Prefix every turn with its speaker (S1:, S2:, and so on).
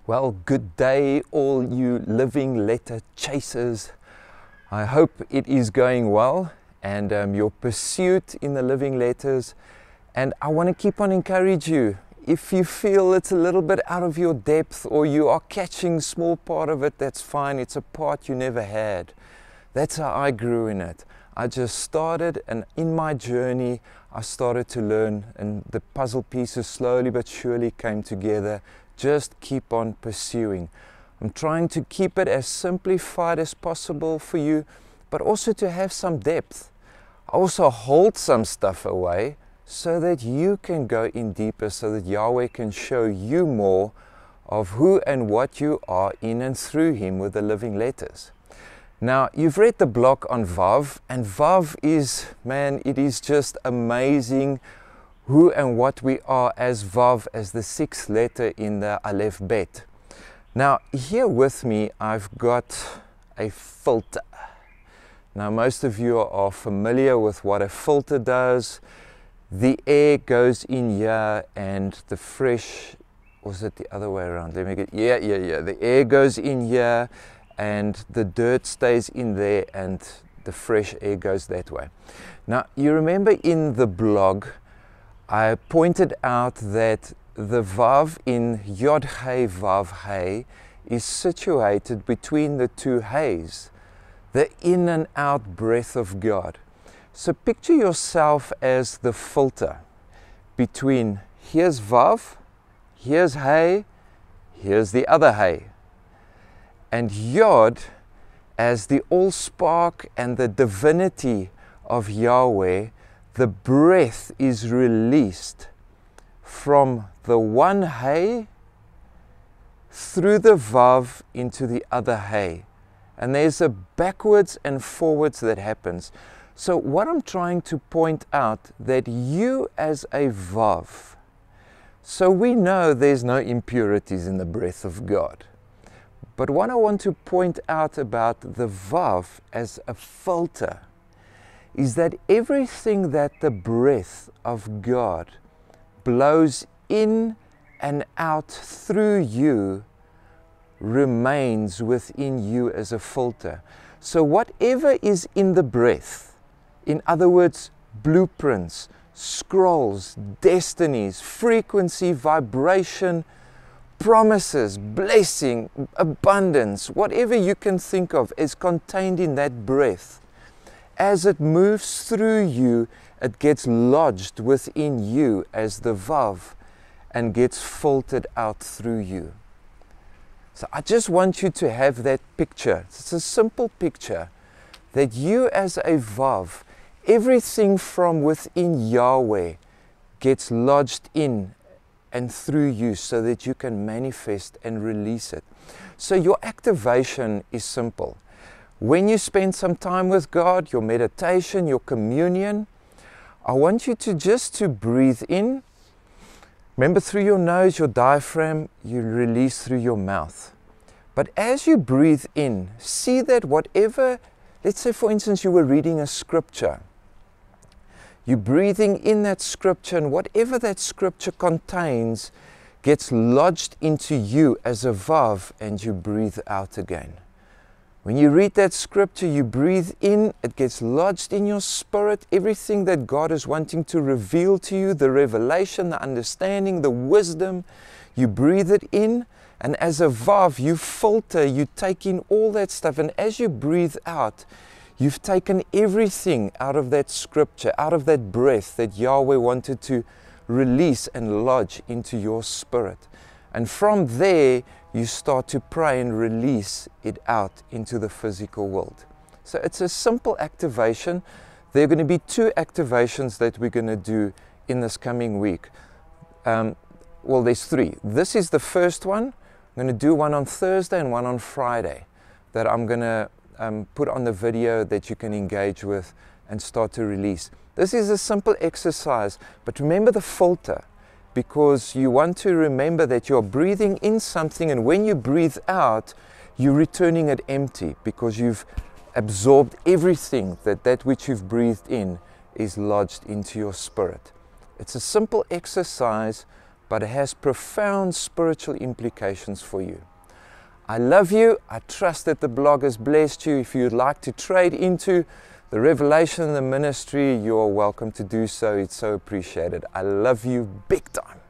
S1: Well, good day, all you living letter chasers. I hope it is going well and your pursuit in the living letters. And I want to keep on encourage you. If you feel it's a little bit out of your depth or you are catching a small part of it, that's fine. It's a part you never had. That's how I grew in it. I just started, and in my journey, I started to learn, and the puzzle pieces slowly but surely came together. Just keep on pursuing. I'm trying to keep it as simplified as possible for you, but also to have some depth. I also hold some stuff away so that you can go in deeper, so that Yahweh can show you more of who and what you are in and through Him with the living letters. Now, you've read the block on Vav, and Vav is, man, it is just amazing who and what we are as Vav, as the sixth letter in the Aleph Bet. Now, here with me, I've got a filter. Now, most of you are familiar with what a filter does. The air goes in here and the fresh, or is it the other way around? Let me get, yeah. The air goes in here and the dirt stays in there and the fresh air goes that way. Now, you remember in the blog, I pointed out that the Vav in Yod Hei Vav Hei is situated between the two Heis, the in and out breath of God. So picture yourself as the filter between here's Vav, here's Hei, here's the other Hei. And Yod as the all-spark and the divinity of Yahweh, the breath is released from the one Hei through the Vav into the other Hei. And there's a backwards and forwards that happens. So what I'm trying to point out, that you as a Vav, so we know there's no impurities in the breath of God. But what I want to point out about the Vav as a filter is that everything that the breath of God blows in and out through you remains within you as a filter. So whatever is in the breath, in other words, blueprints, scrolls, destinies, frequency, vibration, promises, blessing, abundance, whatever you can think of is contained in that breath. As it moves through you, it gets lodged within you as the Vav and gets filtered out through you. So I just want you to have that picture. It's a simple picture that you as a Vav, everything from within Yahweh gets lodged in and through you so that you can manifest and release it. So your activation is simple. When you spend some time with God, your meditation, your communion, I want you to just to breathe in. Remember, through your nose, your diaphragm, you release through your mouth. But as you breathe in, see that whatever, let's say for instance you were reading a scripture, you're breathing in that scripture, and whatever that scripture contains gets lodged into you as a Vav, and you breathe out again. When you read that scripture, you breathe in, it gets lodged in your spirit, everything that God is wanting to reveal to you, the revelation, the understanding, the wisdom, you breathe it in, and as a Vav, you filter, you take in all that stuff, and as you breathe out, you've taken everything out of that scripture, out of that breath that Yahweh wanted to release and lodge into your spirit. And from there, you start to pray and release it out into the physical world. So it's a simple activation. There are going to be two activations that we're going to do in this coming week. Well, there's three. This is the first one. I'm going to do one on Thursday and one on Friday that I'm going to put on the video that you can engage with and start to release. This is a simple exercise, but remember the filter, because you want to remember that you're breathing in something, and when you breathe out, you're returning it empty because you've absorbed everything that which you've breathed in is lodged into your spirit. It's a simple exercise, but it has profound spiritual implications for you. I love you. I trust that the blog has blessed you. If you'd like to trade into the revelation and the ministry, you're welcome to do so. It's so appreciated. I love you big time.